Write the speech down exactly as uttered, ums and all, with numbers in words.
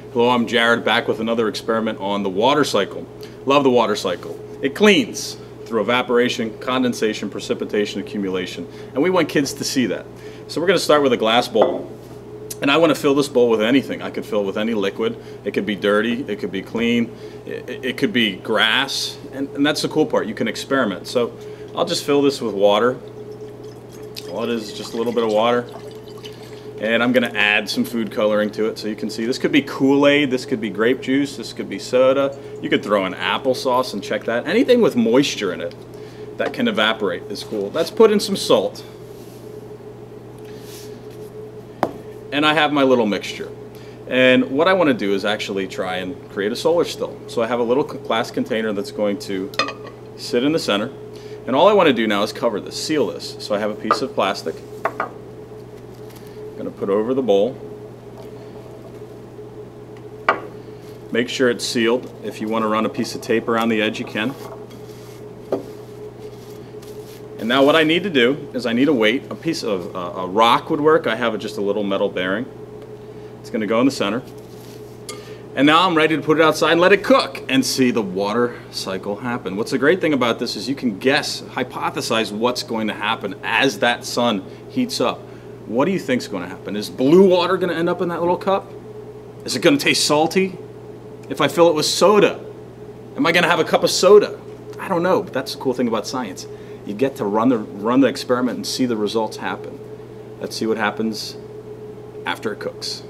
Hello, I'm Jared, back with another experiment on the water cycle. Love the water cycle. It cleans through evaporation, condensation, precipitation, accumulation, and we want kids to see that. So we're going to start with a glass bowl, and I want to fill this bowl with anything. I could fill it with any liquid. It could be dirty, it could be clean, it, it could be grass, and, and that's the cool part. You can experiment. So I'll just fill this with water. All it is is just a little bit of water. And I'm going to add some food coloring to it so you can see. This could be Kool-Aid, this could be grape juice, this could be soda. You could throw in applesauce and check that. Anything with moisture in it that can evaporate is cool. Let's put in some salt. And I have my little mixture. And what I want to do is actually try and create a solar still. So I have a little glass container that's going to sit in the center. And all I want to do now is cover this, seal this. So I have a piece of plastic. Going to put over the bowl. Make sure it's sealed. If you want to run a piece of tape around the edge, you can. And now what I need to do is I need a weight. A piece of uh, a rock would work. I have just a little metal bearing. It's going to go in the center. And now I'm ready to put it outside and let it cook and see the water cycle happen. What's the great thing about this is you can guess, hypothesize what's going to happen as that sun heats up. What do you think is going to happen? Is blue water going to end up in that little cup? Is it going to taste salty? If I fill it with soda, am I going to have a cup of soda? I don't know, but that's the cool thing about science. You get to run the, run the experiment and see the results happen. Let's see what happens after it cooks.